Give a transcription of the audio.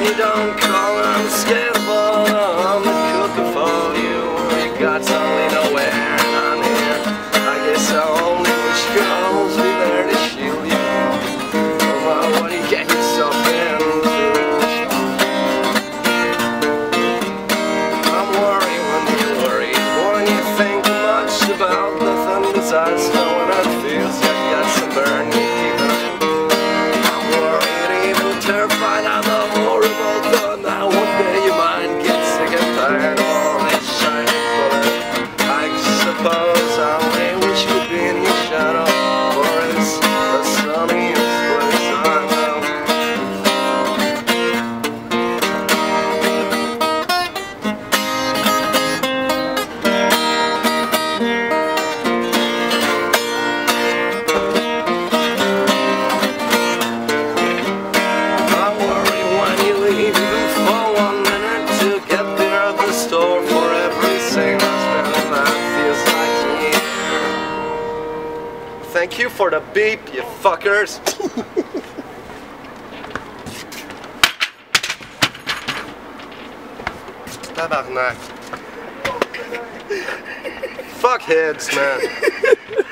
you don't call, I'm scared, but I'm the cooker for you. You got only nowhere, and I'm here. I guess I only wish could always be there to shield you. Oh, what do you get yourself into? I'm worried when you're worried, when you think much about nothing besides knowing how it feels. You got some burn, you keep it in. I'm worried, even terrified of the horrible thought that one day your mind gets sick and tired of all this shining bullet. I suppose I only wish you'd be in your shadow, for it's the sunniest place I know. I worry when you leave, even for 1 minute, to get there at the store for every single spend that feels like a year. Thank you for the beep, you fuckers. Tabarnak. Fuck heads, man.